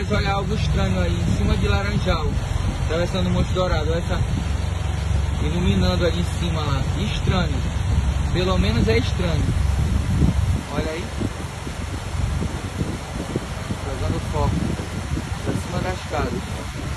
Rapaz, olha algo estranho aí, em cima de Laranjal, atravessando o Monte Dourado, olha essa, iluminando ali em cima lá, estranho, pelo menos é estranho, olha aí, pegando foco, pra cima das casas.